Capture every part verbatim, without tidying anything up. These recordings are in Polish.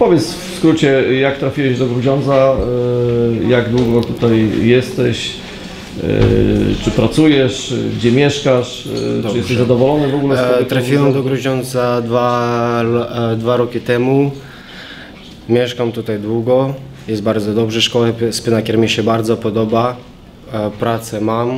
Powiedz w skrócie, jak trafiłeś do Grudziądza, jak długo tutaj jesteś, czy pracujesz, gdzie mieszkasz, Dobrze. czy jesteś zadowolony w ogóle z tego? Trafiłem do Grudziądza dwa, dwa roki temu. Mieszkam tutaj długo, jest bardzo dobrze, szkoła Spinaker mi się bardzo podoba, pracę mam.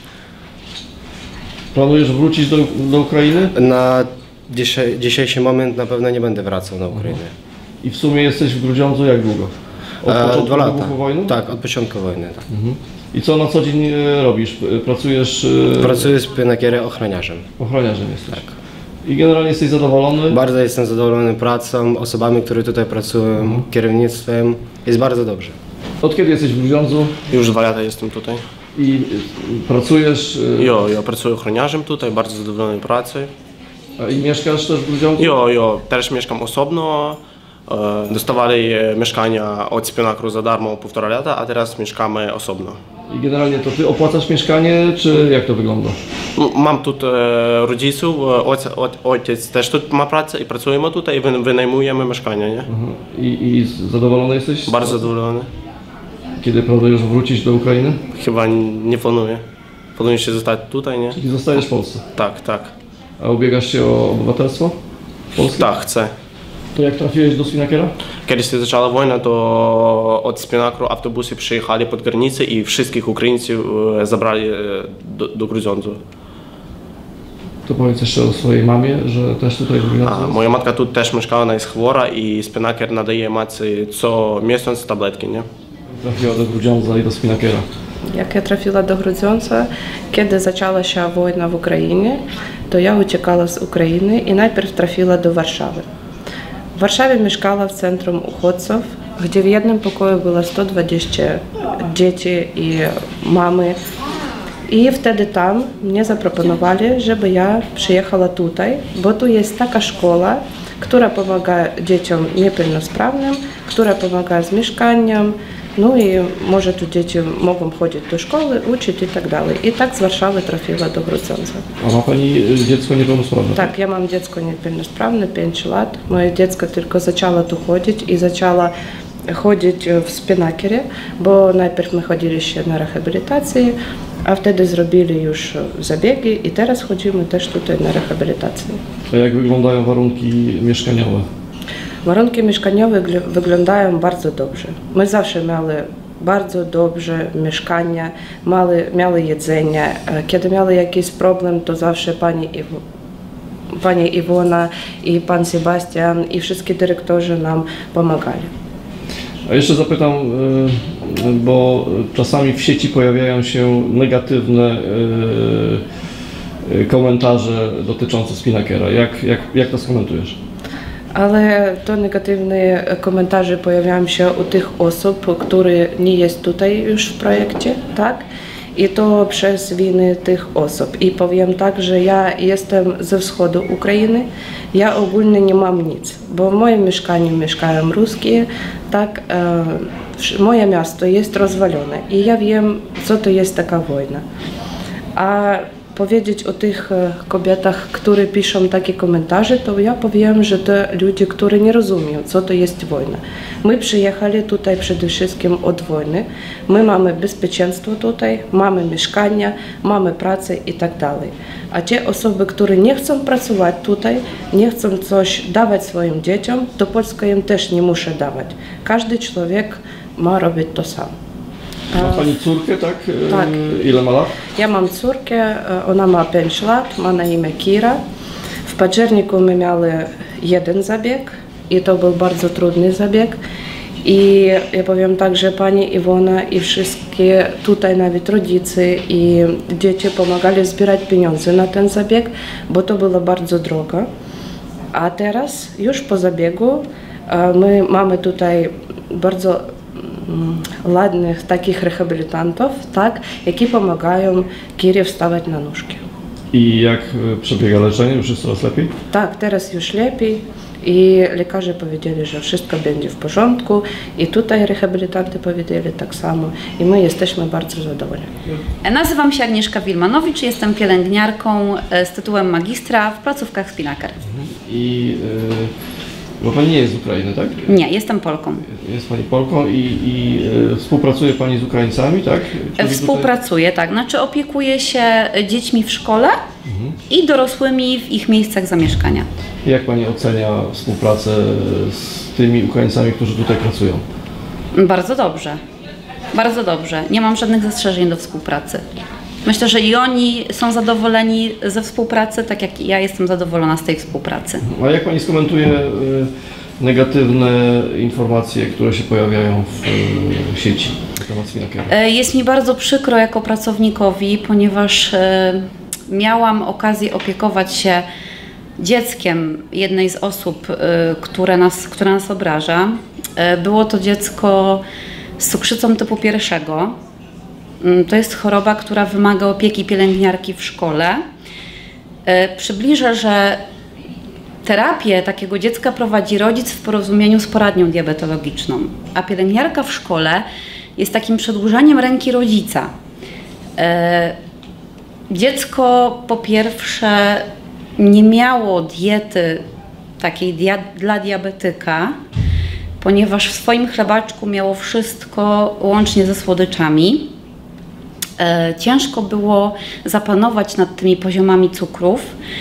Planujesz wrócić do, do Ukrainy? Na dzisiaj, dzisiejszy moment na pewno nie będę wracał na Ukrainę. I w sumie jesteś w Grudziądzu jak długo? Od początku Dwa lata. wybuchu wojny? Tak, od początku wojny. Tak. Mhm. I co na co dzień robisz? Pracujesz? Pracuję z Spinakerem ochroniarzem. Ochroniarzem jesteś? Tak. I generalnie jesteś zadowolony? Bardzo jestem zadowolony pracą, osobami, które tutaj pracują, mhm. kierownictwem. Jest bardzo dobrze. Od kiedy jesteś w Grudziądzu? Już dwa lata jestem tutaj. I pracujesz? Jo, ja pracuję ochroniarzem tutaj, bardzo zadowolony pracą. A i mieszkasz też w Grudziądzu? Jo, jo, też mieszkam osobno. Dostawali mieszkania od Spinakru za darmo półtora lata, a teraz mieszkamy osobno. I generalnie to ty opłacasz mieszkanie, czy jak to wygląda? Mam tu rodziców, ojciec też tu ma pracę i pracujemy tutaj i wynajmujemy mieszkanie, nie? Mhm. I, I zadowolony jesteś? Bardzo zadowolony. Kiedy planujesz wrócić do Ukrainy? Chyba nie planuję. Planuję się zostać tutaj, nie? Czyli zostajesz w Polsce? Tak, tak. A ubiegasz się o obywatelstwo polskie? Tak, chcę. To jak trafiłeś do Spinakera? Kiedy się zaczęła wojna, to od Spinakru autobusy przyjechali pod granicę i wszystkich Ukraińców zabrali do, do Grudziądza. To powiedz jeszcze o swojej mamie, że też tutaj w Grudziądzu. Moja matka tu też mieszkała, ona jest chora i Spinaker nadaje matce co miesiąc tabletki, nie? Trafiła do Grudziądza i do Spinakera. Jak ja trafiła do Grudziądza, kiedy zaczęła się wojna w Ukrainie, to ja uciekała z Ukrainy i najpierw trafiła do Warszawy. W Warszawie mieszkała w centrum uchodźców, gdzie w jednym pokoju było sto dwadzieścia dzieci i mamy. I wtedy tam mnie zaproponowali, żeby ja przyjechała tutaj, bo tu jest taka szkoła, która pomaga dzieciom niepełnosprawnym, która pomaga z mieszkaniem, no i może tu dzieci mogą chodzić do szkoły, uczyć i tak dalej. I tak z Warszawy trafiła do Grudziądza. A ma pani dziecko niepełnosprawne? Tak, ja mam dziecko niepełnosprawne, pięć lat. Moje dziecko tylko zaczęło tu chodzić i zaczęło chodzić w Spinakerie, bo najpierw my chodziliśmy na rehabilitację, a wtedy zrobili już zabiegi i teraz chodzimy też tutaj na rehabilitację. A jak wyglądają warunki mieszkaniowe? Warunki mieszkaniowe wyglądają bardzo dobrze. My zawsze mieli bardzo dobrze mieszkanie, mieli, mieli jedzenie. Kiedy mieli jakiś problem, to zawsze pani Iwo, pani Iwona i pan Sebastian i wszystkie dyrektorzy nam pomagali. A jeszcze zapytam, bo czasami w sieci pojawiają się negatywne komentarze dotyczące Spinakera. Jak, jak, jak to skomentujesz? Ale to negatywne komentarze pojawiają się u tych osób, które nie jest tutaj już w projekcie, tak? I to przez winy tych osób. I powiem tak, że ja jestem ze wschodu Ukrainy, ja ogólnie nie mam nic, bo w moim mieszkaniu mieszkają Ruskie, tak? E, moje miasto jest rozwalone i ja wiem, co to jest taka wojna. A powiedzieć o tych kobietach, które piszą takie komentarze, to ja powiem, że to ludzie, którzy nie rozumieją, co to jest wojna. My przyjechali tutaj przede wszystkim od wojny. My mamy bezpieczeństwo tutaj, mamy mieszkania, mamy pracę i tak dalej. A te osoby, które nie chcą pracować tutaj, nie chcą coś dawać swoim dzieciom, to Polska im też nie musi dawać. Każdy człowiek ma robić to samo. Ma pani córkę, tak? Tak. Ile ma lat? Ja mam córkę, ona ma pięć lat, ma na imię Kira. W październiku my mieli jeden zabieg i to był bardzo trudny zabieg. I ja powiem tak, że pani Iwona i wszystkie tutaj nawet rodzice i dzieci pomagali zbierać pieniądze na ten zabieg, bo to było bardzo drogo. A teraz już po zabiegu my mamy tutaj bardzo ładnych takich rehabilitantów, tak, які pomagają Kirze wstawać na nóżki. I jak przebiega leczenie? Już jest coraz lepiej? Tak, teraz już lepiej i lekarze powiedzieli, że wszystko będzie w porządku i tutaj rehabilitanty powiedzieli tak samo i my jesteśmy bardzo zadowoleni. Nazywam się Agnieszka Wilmanowicz, jestem pielęgniarką z tytułem magistra w placówkach Spinaker. I Bo Pani nie jest z Ukrainy, tak? Nie, jestem Polką. Jest Pani Polką i, i e, współpracuje Pani z Ukraińcami, tak? Czyli Współpracuję, tak. Znaczy opiekuję się dziećmi w szkole mhm. i dorosłymi w ich miejscach zamieszkania. tutaj, jak Pani ocenia współpracę z tymi Ukraińcami, którzy tutaj pracują? Bardzo dobrze. Bardzo dobrze. Nie mam żadnych zastrzeżeń do współpracy. Myślę, że i oni są zadowoleni ze współpracy, tak jak ja jestem zadowolona z tej współpracy. A jak Pani skomentuje y, negatywne informacje, które się pojawiają w y, sieci na temat Spinakera? Jest mi bardzo przykro jako pracownikowi, ponieważ y, miałam okazję opiekować się dzieckiem jednej z osób, y, które nas, która nas obraża. Y, było to dziecko z cukrzycą typu pierwszego. To jest choroba, która wymaga opieki pielęgniarki w szkole. Przybliżę, że terapię takiego dziecka prowadzi rodzic w porozumieniu z poradnią diabetologiczną, a pielęgniarka w szkole jest takim przedłużeniem ręki rodzica. Dziecko po pierwsze nie miało diety takiej dia dla diabetyka, ponieważ w swoim chlebaczku miało wszystko łącznie ze słodyczami. E, ciężko było zapanować nad tymi poziomami cukrów,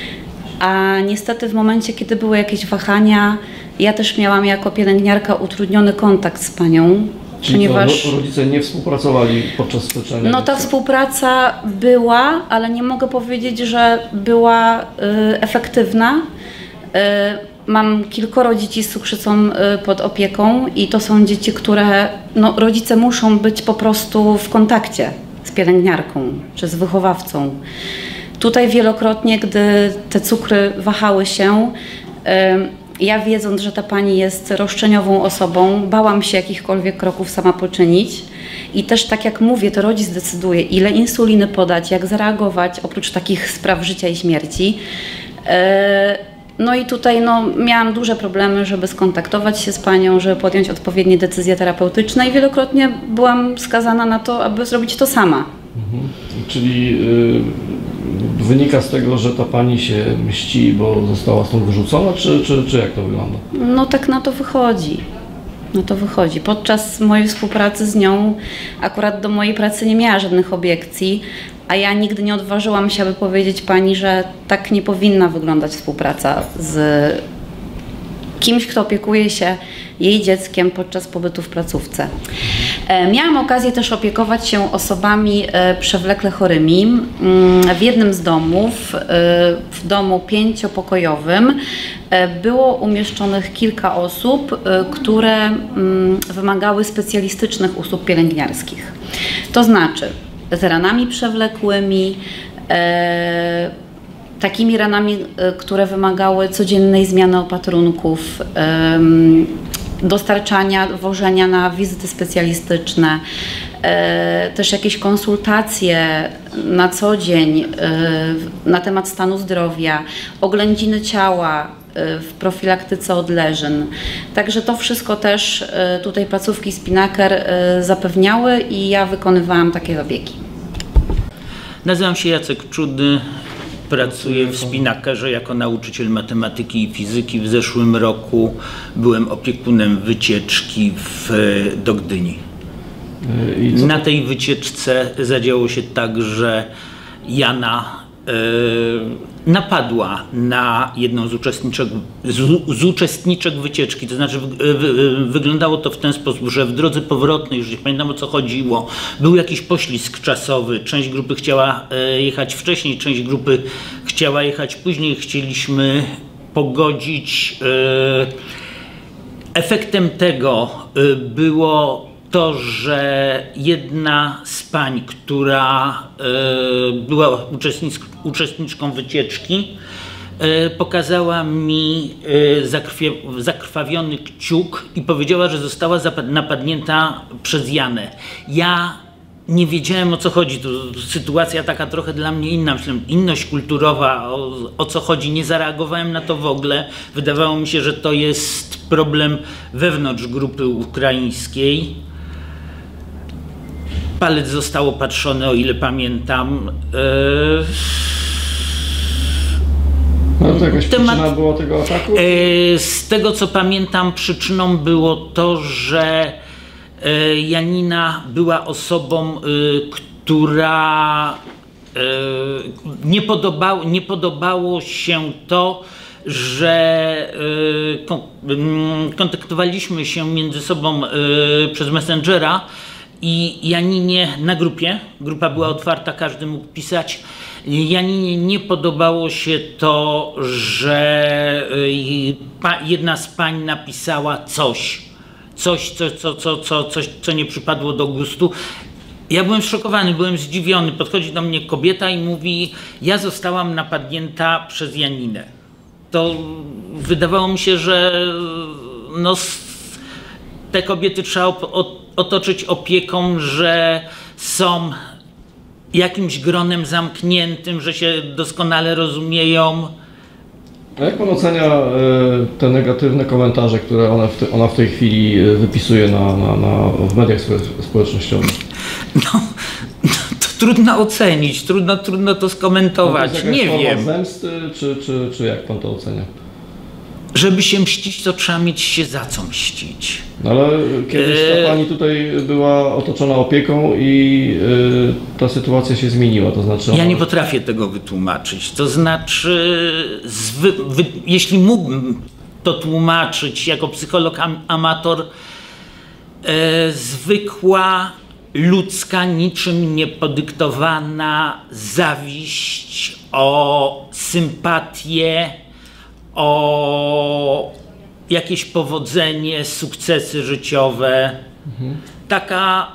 a niestety w momencie, kiedy były jakieś wahania, ja też miałam jako pielęgniarka utrudniony kontakt z panią, Czyli ponieważ to rodzice nie współpracowali podczas leczenia? no ta współpraca była, ale nie mogę powiedzieć, że była y, efektywna. Y, Mam kilkoro dzieci z cukrzycą pod opieką i to są dzieci, które no, rodzice muszą być po prostu w kontakcie z pielęgniarką czy z wychowawcą. Tutaj wielokrotnie, gdy te cukry wahały się, ja wiedząc, że ta pani jest roszczeniową osobą, bałam się jakichkolwiek kroków sama poczynić i też tak jak mówię, to rodzic decyduje, ile insuliny podać, jak zareagować, oprócz takich spraw życia i śmierci. No i tutaj no, miałam duże problemy, żeby skontaktować się z panią, żeby podjąć odpowiednie decyzje terapeutyczne i wielokrotnie byłam skazana na to, aby zrobić to sama. Mhm. Czyli y, wynika z tego, że ta pani się mści, bo została stąd wyrzucona, czy, czy, czy jak to wygląda? No tak na to wychodzi. No to wychodzi. Podczas mojej współpracy z nią akurat do mojej pracy nie miała żadnych obiekcji, a ja nigdy nie odważyłam się, aby powiedzieć pani, że tak nie powinna wyglądać współpraca z kimś, kto opiekuje się jej dzieckiem podczas pobytu w placówce. Miałam okazję też opiekować się osobami przewlekle chorymi. W jednym z domów, w domu pięciopokojowym, było umieszczonych kilka osób, które wymagały specjalistycznych usług pielęgniarskich. To znaczy z ranami przewlekłymi, e, takimi ranami, e, które wymagały codziennej zmiany opatrunków, e, dostarczania, wożenia na wizyty specjalistyczne, e, też jakieś konsultacje na co dzień e, na temat stanu zdrowia, oględziny ciała w profilaktyce odleżyn. Także to wszystko też tutaj placówki Spinaker zapewniały i ja wykonywałam takie opieki. Nazywam się Jacek Czudny, pracuję w Spinakerze jako nauczyciel matematyki i fizyki. W zeszłym roku byłem opiekunem wycieczki w, do Gdyni. Na tej wycieczce zadziało się tak, że Jana Yy, napadła na jedną z uczestniczek, z, z uczestniczek wycieczki, to znaczy wy, wy, wyglądało to w ten sposób, że w drodze powrotnej, już nie pamiętam o co chodziło, był jakiś poślizg czasowy, część grupy chciała yy, jechać wcześniej, część grupy chciała jechać później, chcieliśmy pogodzić. Yy, efektem tego yy, było to, że jedna z pań, która y, była uczestniczką wycieczki, y, pokazała mi y, zakrwie, zakrwawiony kciuk i powiedziała, że została napadnięta przez Janę. Ja nie wiedziałem, o co chodzi. To sytuacja taka trochę dla mnie inna, myślę, inność kulturowa, o, o co chodzi. Nie zareagowałem na to w ogóle. Wydawało mi się, że to jest problem wewnątrz grupy ukraińskiej. Palec został opatrzony, o ile pamiętam. No to jakaś temat... przyczyna była tego ataku? E, z tego co pamiętam, przyczyną było to, że e, Janina była osobą, e, która e, nie, podobało, nie podobało się to, że e, kon, kontaktowaliśmy się między sobą e, przez Messengera i Janinie na grupie, grupa była otwarta, każdy mógł pisać. Janinie nie podobało się to, że jedna z pań napisała coś, coś, co, co, co, co, coś, co nie przypadło do gustu. Ja byłem szokowany, byłem zdziwiony. Podchodzi do mnie kobieta i mówi: ja zostałam napadnięta przez Janinę. To wydawało mi się, że no, te kobiety trzeba otoczyć opieką, że są jakimś gronem zamkniętym, że się doskonale rozumieją. A jak pan ocenia e, te negatywne komentarze, które ona w, te, ona w tej chwili wypisuje na, na, na, w mediach społecznościowych? No, to trudno ocenić, trudno, trudno to skomentować, No to jest nie wiem. Zemsty, czy, czy, czy jak pan to ocenia? Żeby się mścić, to trzeba mieć się za co mścić. No ale kiedyś ta pani tutaj była otoczona opieką i y, ta sytuacja się zmieniła, to znaczy... Ja ona... nie potrafię tego wytłumaczyć, to znaczy, zwy, wy, jeśli mógłbym to tłumaczyć jako psycholog am, amator, e, zwykła, ludzka, niczym niepodyktowana zawiść o sympatię, o jakieś powodzenie, sukcesy życiowe. Mhm. Taka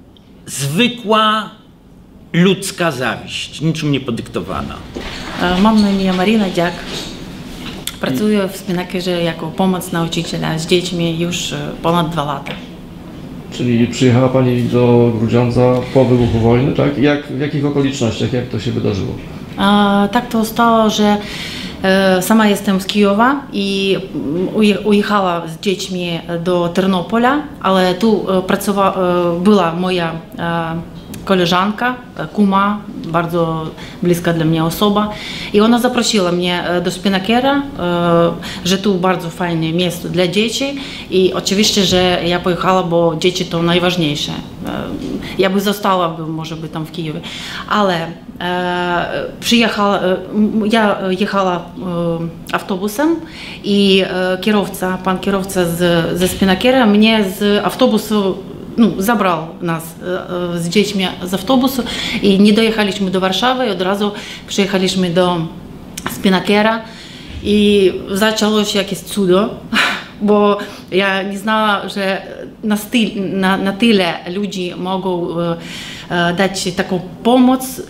zwykła, ludzka zawiść, niczym nie podyktowana. Mam na imię Marina Dziak. Pracuję w Spinakerze jako pomoc nauczyciela z dziećmi już ponad dwa lata. Czyli przyjechała pani do Grudziądza po wybuchu wojny, tak? Jak, w jakich okolicznościach, jak to się wydarzyło? A, tak to stało, że sama jestem z Kijowa i ujechała z dziećmi do Ternopola, ale tu pracowała, była moja koleżanka, kuma, bardzo bliska dla mnie osoba i ona zaprosiła mnie do Spinakera, że tu bardzo fajne miejsce dla dzieci i oczywiście, że ja pojechała, bo dzieci to najważniejsze. Ja by została, by, może by tam w Kijowie, ale przyjechała, ja jechała autobusem i kierowca, pan kierowca z, ze Spinakera mnie z autobusu no, zabrał nas z dziećmi z autobusu i nie dojechaliśmy do Warszawy i od razu przyjechaliśmy do Spinakera i zaczęło się jakieś cudo, bo ja nie znała, że na, styl, na, na tyle ludzi mogą dać taką pomoc,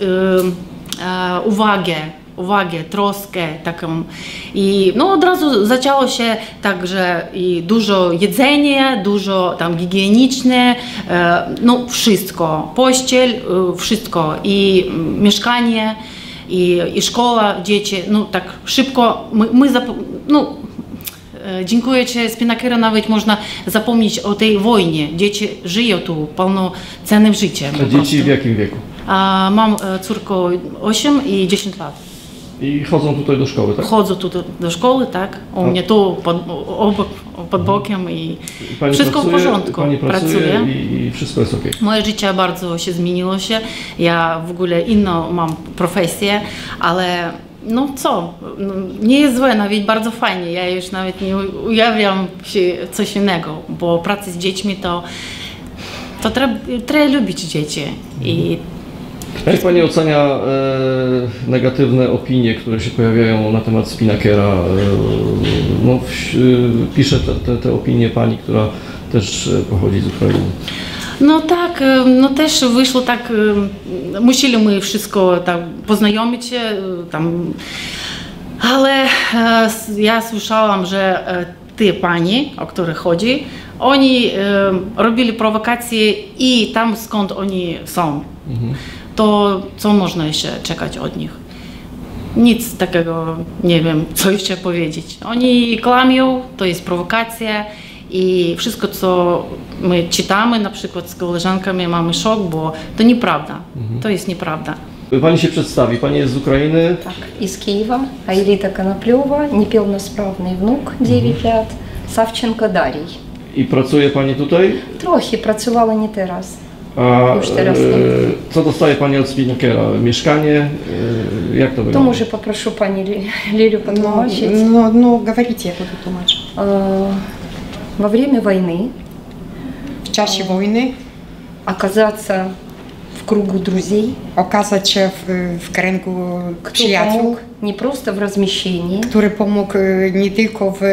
uwagę. uwagę, troskę taką i no od razu zaczęło się tak, że i dużo jedzenia, dużo tam higieniczne, no wszystko, pościel, wszystko i mieszkanie i, i szkoła, dzieci, no tak szybko, my, my no dziękuję Ci, Spinakera, nawet można zapomnieć o tej wojnie, dzieci żyją tu pełnocennym życiem. A dzieci w jakim wieku? A, mam córkę osiem i dziesięć lat. I chodzą tutaj do szkoły, tak? Chodzą tu do, do szkoły, tak. U mnie tu pod, obok, pod bokiem i pani wszystko pracuje, w porządku. Pani pracuje Pracuję. I, i wszystko jest ok. Moje życie bardzo się zmieniło się. Ja w ogóle inną mam profesję, ale no co, nie jest złe, nawet bardzo fajnie. Ja już nawet nie ujawiam się coś innego, bo praca z dziećmi to, to trzeba, trzeba lubić dzieci. I jak pani ocenia e, negatywne opinie, które się pojawiają na temat Spinakera? E, no, w, e, pisze te, te, te opinie pani, która też pochodzi z Ukrainy. No tak, no też wyszło tak, musieliśmy wszystko tam poznajomić się, tam, ale ja słyszałam, że te pani, o których chodzi, oni robili prowokacje i tam skąd oni są. Mhm. To co można jeszcze czekać od nich? Nic takiego, nie wiem, co jeszcze powiedzieć. Oni kłamią, to jest prowokacja i wszystko, co my czytamy, na przykład z koleżankami, mamy szok, bo to nieprawda, mhm. to jest nieprawda. Pani się przedstawi. Pani jest z Ukrainy. Так, из Киева. Аэлита Коноплева, неполносправный внук, дев'ять лет, Савченко Дарій. I pracuje Pani tutaj? Трохи працювала не той раз. A Już teraz e, nie. co dostaje Pani od Spinakera? Mieszkanie? E, jak to То wygląda? може попрошу пані Лі- Лілю Ну, потлумачить. ну, ну, говорите, я буду тлумачить. Э, Во время войны W czasie wojny оказаться в кругу друзей, okazać się w, w kręgu кто przyjaciół, помог не просто в размещении, który pomógł e, nie tylko w,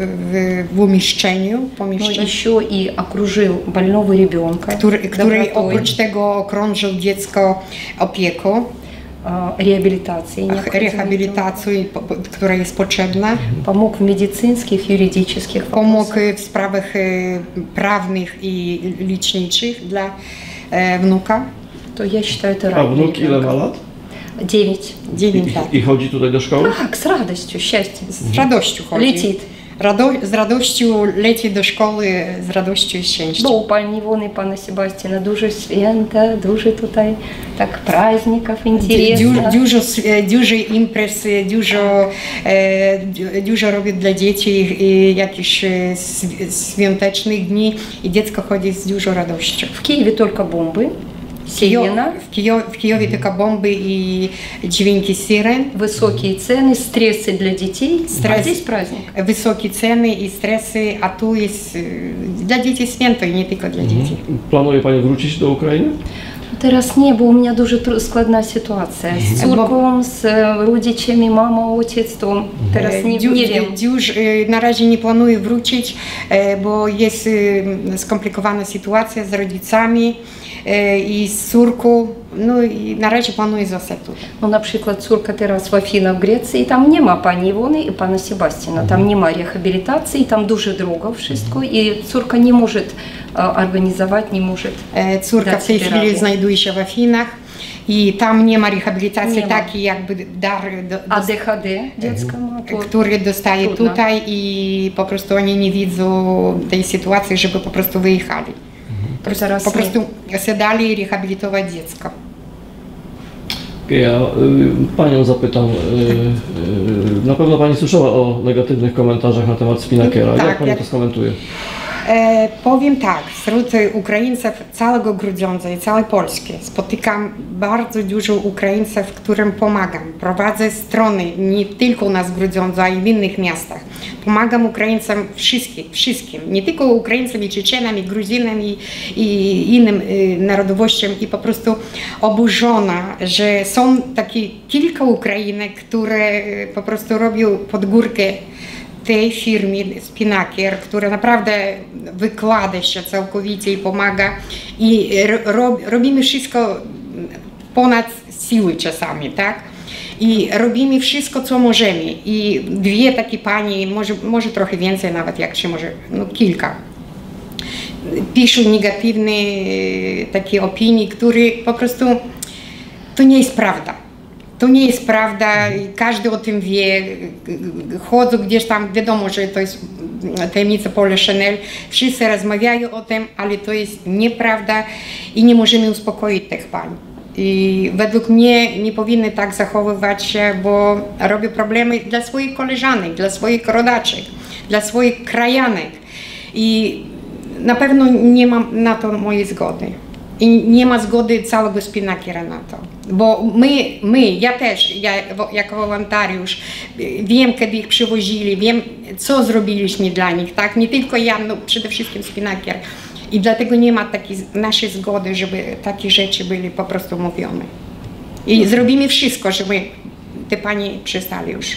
w, w umieszczeniu, но pomieszczeniu, еще и окружил больного ребенка, który, który добротой, oprócz tego okrążył dziecko opieką, э, реабилитацией, необходимой. rehabilitacją, po- po- która jest potrzebna, Помог в медицинских, юридических pomógł вопросах. w sprawach e, prawnych i liczniczych dla e, wnuka. То я считаю, это A рай wnuk для ile ребенка. ma lat? Девять. dziewięć lat. I, I chodzi tutaj do szkoły? Так, с радостью, счастьем. Z radością chodzi. Летит. Rado, z radością leci do szkoły, z radością i szczęściem. До пані Івони, пана Себастьяна, дуже свята, дуже tutaj так праздників інтересно. Дю- Dużo, s- dużo imprez, dużo, e, du- dużo robię dla dzieci i jakichś e, sw- świątecznych dni i dziecko chodzi z dużą radością. В Києві тільки бомби, W, Kijo, сирена, w, Kijo, w Kijowie tylko bomby i dźwięki syren, високі ціни, стреси для дітей, а Стрес. здесь праздник. wysokie ceny i stresy, a tu jest e, dla dzieci święto i nie tylko dla dzieci. Planuje Pani wrócić do Ukrainy? Teraz nie, bo у мене дуже тру- складна ситуація з цурком, з родичами, мама, отець, то teraz nie, Dziu- nie wiem. Już e, na razie nie planuję wrócić, e, bo jest e, skomplikowana sytuacja z rodzicami e, i z córką. No i na razie planuję zostać tutaj. Ну, наприклад, цурка teraz в Афінах, в Греції, там нема пані Івони і пана Себастьяна, там нема реабілітації, там дуже дорого wszystko і цурка не може а, організувати, не може. E, Córka w tej Dać chwili radę. znajduje się w Afinach i tam nie ma rehabilitacji Nie ma. takiej jakby dar, do, А dos- ДХД дитяча мати. który dostaje Trudno. tutaj i po prostu oni nie widzą tej sytuacji, żeby po prostu wyjechali. То зараз Po ні. prostu sedali rehabilitować dziecko. Ja y, Panią zapytam, y, y, na pewno Pani słyszała o negatywnych komentarzach na temat Spinakera. Tak, jak Pani jak- to skomentuje? E, powiem tak, wśród Ukraińców całego Grudziądza i całej Polski spotykam bardzo dużo Ukraińców, którym pomagam. Prowadzę strony nie tylko u nas w Grudziądzu, a i w innych miastach. Pomagam Ukraińcom wszystkim, wszystkim, nie tylko Ukraińcom i Czeczenom, i Gruzinom i, i innym y, narodowościom i po prostu oburzona, że są takie kilka Ukrainek, które y, po prostu robią pod górkę tej firmie Spinaker, która naprawdę wykłada się całkowicie i pomaga i ro, robimy wszystko ponad siły czasami, tak? I robimy wszystko, co możemy. I dwie takie pani, może, może trochę więcej nawet, jak czy może no, kilka, piszą negatywne e, takie opinie, które po prostu to nie jest prawda. To nie jest prawda i każdy o tym wie. Chodzą gdzieś tam, wiadomo, że to jest tajemnica Paula Chanel. Wszyscy rozmawiają o tym, ale to jest nieprawda i nie możemy uspokoić tych pań. I według mnie nie powinny tak zachowywać się, bo robią problemy dla swoich koleżanek, dla swoich rodaczek, dla swoich krajanek. I na pewno nie mam na to mojej zgody. I nie ma zgody całego Spinakera na to. Bo my, my, ja też, ja jako wolontariusz, wiem, kiedy ich przywozili, wiem, co zrobiliśmy dla nich, tak? Nie tylko ja, no przede wszystkim Spinaker. I dlatego nie ma takiej naszej zgody, żeby takie rzeczy były po prostu mówione. I zrobimy wszystko, żeby te panie przestali już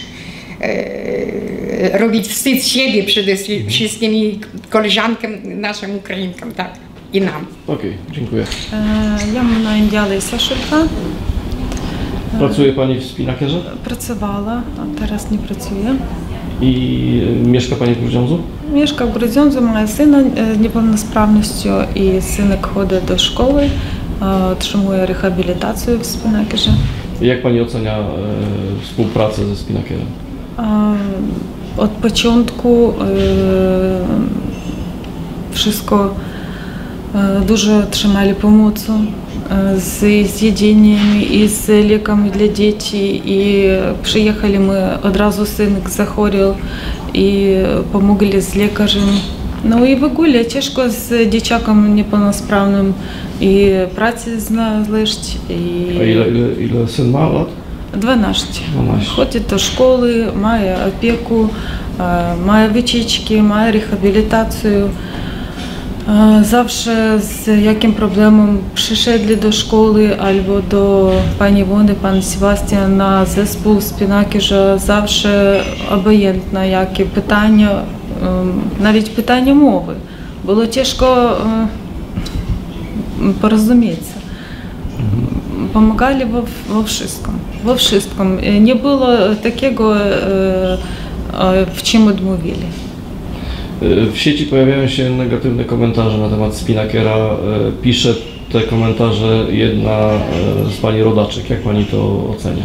e, robić wstyd siebie przede wszystkim i koleżankom, naszym Ukrainkom, tak? I nam. Okej, dziękuję. Я Мене Леся Шулька. Pracuje Pani w Spinakerze Працювала, а зараз не працює. i y, mieszka Pani w Grudziądzu? Мішка в Грудзьонзу, має сина з неповносправністю, і синик ходить до школи, отримує реабілітацію в Спінакері. Jak Pani ocenia y, współpracę ze Spinakerem? Od początku wszystko Dużo otrzymali pomocy z zjedzeniami i z lekami dla dzieci. I przyjechali my, od razu synek zachorował i pomogli z lekarzem. No i w ogóle ciężko z dzieciakiem niepełnosprawnym i pracę znaleźć. I... A ile, ile, ile syn ma lat? dwanaście. dwanaście. Chodzi do szkoły, ma opiekę, ma wycieczki, ma rehabilitację. Zawsze z jakim problemem przyszedli do szkoły albo do pani Iwony, pan Sebastian na zespół Spinakerza, zawsze obojętne jakie pytania, nawet pytania mowy. Było ciężko porozumieć się. Pomagali we wszystkim, we wszystkim. Nie było takiego, w czym odmówili. W sieci pojawiają się negatywne komentarze na temat Spinakera. Pisze te komentarze jedna z pani rodaczek. Jak pani to ocenia?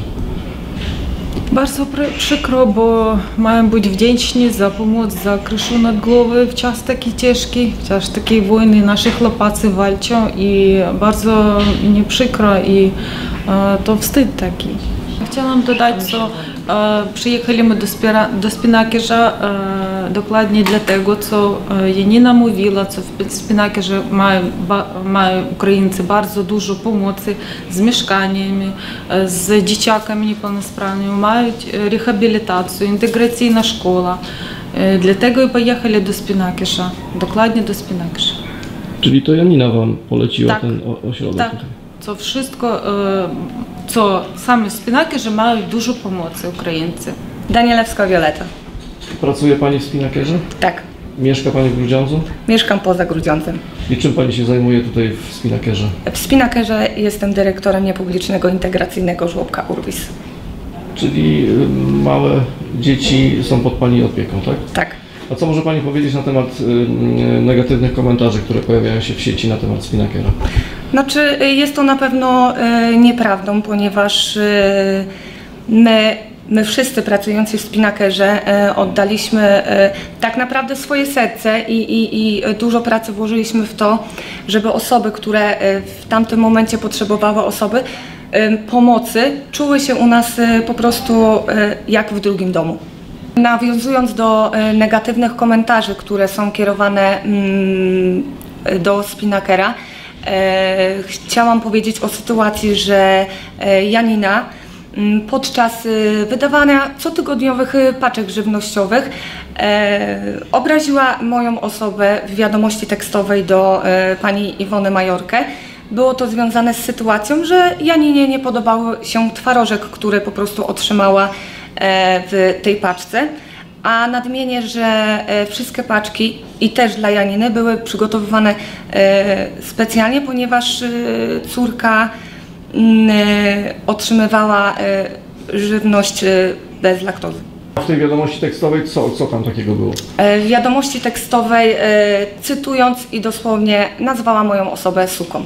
Bardzo przykro, bo mają być wdzięczni za pomoc, za kryszu nad głową w czas taki ciężki, w czas takiej wojny nasi chłopacy walczą i bardzo mnie przykro i e, to wstyd taki. Chciałam dodać, że e, przyjechaliśmy do, do Spinakerza e, dokładnie dlatego, co Janina mówiła, co w Spinakerze mają, mają Ukraińcy bardzo dużo pomocy z mieszkaniami, z dzieciakami niepełnosprawnymi, mają rehabilitację, integracyjna szkoła. E, dlatego i pojechali do Spinakerza, dokładnie do Spinakerza. Czyli to Janina wam poleciła tak, ten ośrodek? Tak, to wszystko, co sami Spinakerze mają dużo pomocy Ukraińcy. Danielewska Wioleta. Pracuje pani w Spinakerze? Tak. Mieszka pani w Grudziądzu? Mieszkam poza Grudziądzem. I czym pani się zajmuje tutaj w Spinakerze? W Spinakerze jestem dyrektorem niepublicznego integracyjnego żłobka Urbis. Czyli małe dzieci są pod pani opieką, tak? Tak. A co może pani powiedzieć na temat y, negatywnych komentarzy, które pojawiają się w sieci na temat Spinakera? Znaczy, jest to na pewno y, nieprawdą, ponieważ y, my, my wszyscy pracujący w Spinakerze y, oddaliśmy y, tak naprawdę swoje serce i, i, i dużo pracy włożyliśmy w to, żeby osoby, które y, w tamtym momencie potrzebowały osoby y, pomocy, czuły się u nas y, po prostu y, jak w drugim domu. Nawiązując do y, negatywnych komentarzy, które są kierowane y, do Spinakera, E, chciałam powiedzieć o sytuacji, że e, Janina m, podczas e, wydawania cotygodniowych paczek żywnościowych e, obraziła moją osobę w wiadomości tekstowej do e, pani Iwony Majorkę. Było to związane z sytuacją, że Janinie nie podobał się twarożek, który po prostu otrzymała e, w tej paczce. A nadmienię, że wszystkie paczki i też dla Janiny były przygotowywane specjalnie, ponieważ córka otrzymywała żywność bez laktozy. W tej wiadomości tekstowej co, co tam takiego było? W wiadomości tekstowej, cytując i dosłownie, nazwała moją osobę suką.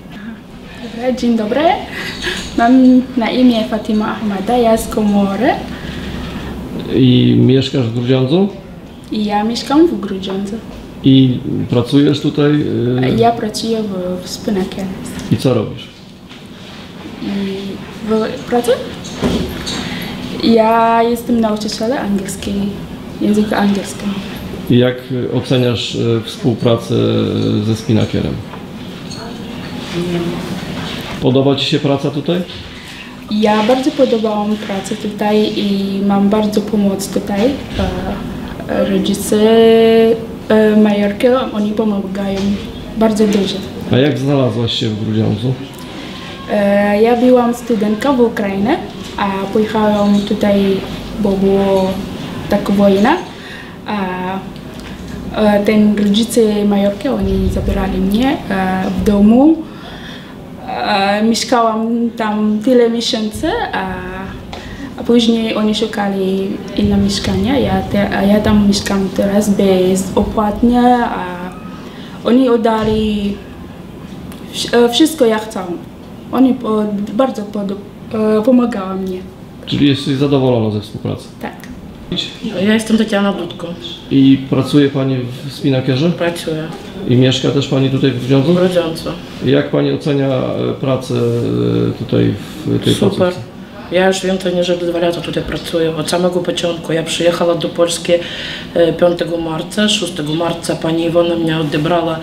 Dzień dobry, mam na imię Fatima Ahmada, ja z Komory. I mieszkasz w Grudziądzu? I ja mieszkam w Grudziądzu. I pracujesz tutaj? Yy... Ja pracuję w, w Spinakerze. I co robisz? I w pracy? Ja jestem nauczycielem angielskiego, języka angielskiego. I jak oceniasz współpracę ze Spinakerem? Podoba ci się praca tutaj? Ja bardzo podobała mi pracę tutaj i mam bardzo pomoc tutaj. Rodzice Majorki, oni pomagają bardzo dużo. A jak znalazłaś się w Grudziądzu? Ja byłam studentką w Ukrainie, a pojechałam tutaj, bo była taka wojna. Ten rodzice Majorki, oni zabierali mnie w domu. Mieszkałam tam tyle miesięcy, a, a później oni szukali inne mieszkania. Ja, te, a ja tam mieszkam teraz bezopłatnie, a oni oddali wszystko, ja chciałam. Oni bardzo pomagały mnie. Czyli jesteś zadowolona ze współpracy? Tak. Ja jestem Tatiana Dudko. I pracuje Pani w Spinakerze? Pracuję. I mieszka też Pani tutaj w Grudziądzu? W Grudziądzu. Jak Pani ocenia e, pracę e, tutaj w tej Super. placówce? Ja już więcej niż dwa lata tutaj pracuję. Od samego początku. Ja przyjechała do Polski piątego marca. szóstego marca pani Iwona mnie odebrała.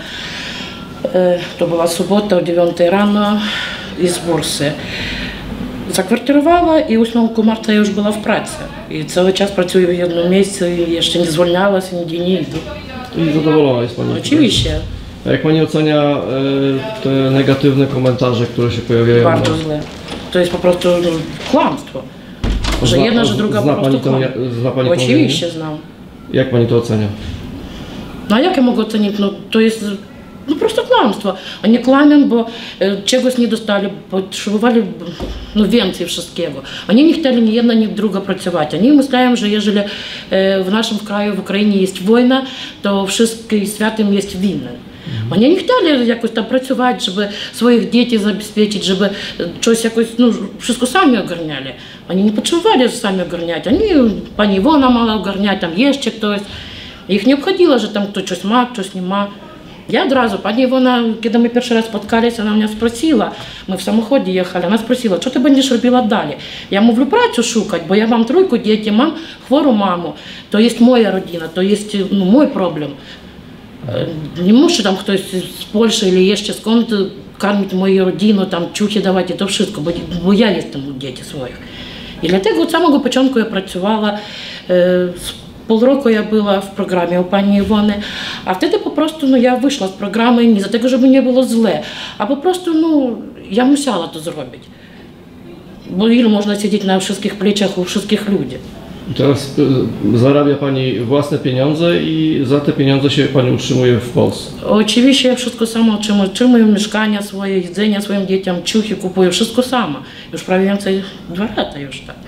To była sobota o dziewiątej rano z bursy. Zakwartierowała i ósmego marca już była w pracy. I cały czas pracuję w jednym miejscu i jeszcze nie zwolniała się, nigdzie nie idę. I zadowolona jest Pani? Oczywiście. A jak Pani ocenia e, te negatywne komentarze, które się pojawiają? Bardzo na... źle. To jest po prostu no, kłamstwo. Że Zna, jedna, że druga zna po prostu Pani to, kłamie. zna Pani Oczywiście to znam. Jak Pani to ocenia? No a jak ja mogę ocenić? No to jest no просто kłamstwo. Oni kłamią, bo e, czegoś nie dostali, potrzebowali no, więcej wszystkiego. Oni nie chcieli ni jedna, ni druga pracować. Oni myślają, że jeżeli e, w naszym kraju, w Ukrainie jest wojna, to wszystkim światem jest winny. Oni nie chcieli jakoś tam pracować, żeby swoich dzieci zabezpieczyć, żeby coś jakoś, no, wszystko sami ogarniali. Oni nie potrzebowali sami ogarniać. Oni, pani Iwona mała ogarniać, tam jeszcze ktoś. Ich nie obchodziło, że tam ktoś coś ma, ktoś nie ma. Я одразу, пані Івона, коли ми перший раз споткалися, вона мене спросила, ми в самоході їхали, вона спросила, що ти будеш робила далі? Я мовлю, працю шукати, бо я мам тройку дітей, мам хвору маму, то є моя родина, то є ну, мой проблем. Не може там хтось з Польщі або ще скąd karmić moją rodzinę, tam ciuchy dawać, to wszystko, bo, bo ja jestem u dzieci swoich. I dlatego od samego początku ja pracowała, pół roku ja była w programie u pani Iwony, a wtedy po prostu no, ja wyszła z programu nie dlatego, żeby nie było źle, a po prostu no, ja musiała to zrobić. Bo ile można siedzieć na wszystkich pleczach u wszystkich ludzi. Teraz y, zarabia Pani własne pieniądze i za te pieniądze się Pani utrzymuje w Polsce? Oczywiście ja wszystko samo utrzymuję, utrzymuję mieszkania swoje, jedzenie swoim dzieciom, ciuchy kupuję, wszystko sama. Już prawie więcej dwa lata już tak.